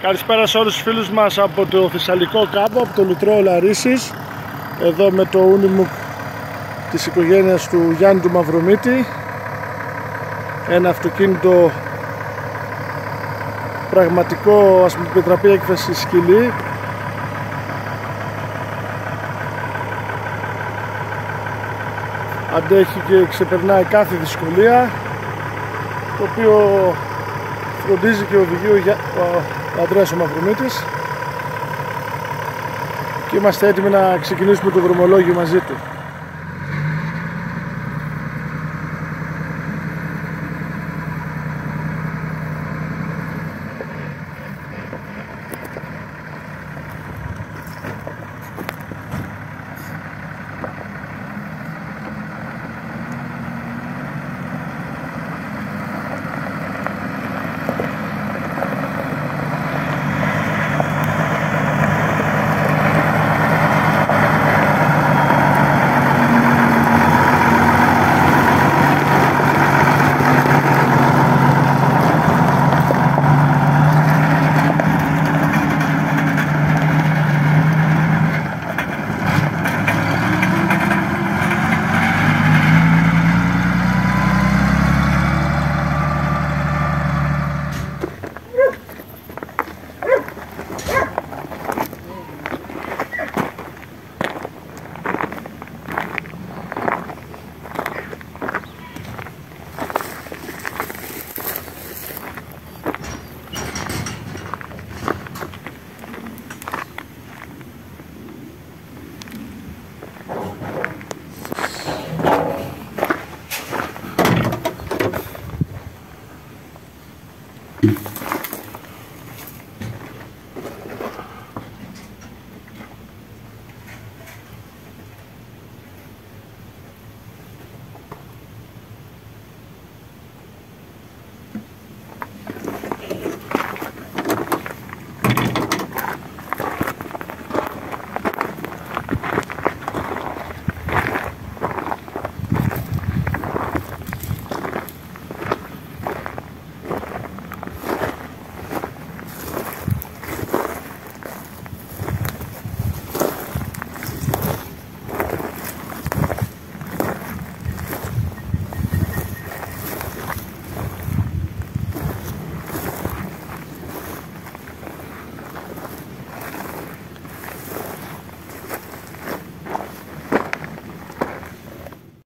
Καλησπέρα σε όλους τους φίλους μας από το Θεσσαλικό κάμπο, από το Λουτρό Λαρίσης. Εδώ με το Unimog της οικογένειας του Γιάννη του Μαυρομίτη. Ένα αυτοκίνητο πραγματικό, ας μου επιτραπεί έκφραση, σκυλί. Αντέχει και ξεπερνάει κάθε δυσκολία, το οποίο φροντίζει και οδηγεί ο Ανδρέας ο Μαυρομίτης, και είμαστε έτοιμοι να ξεκινήσουμε το δρομολόγιο μαζί του.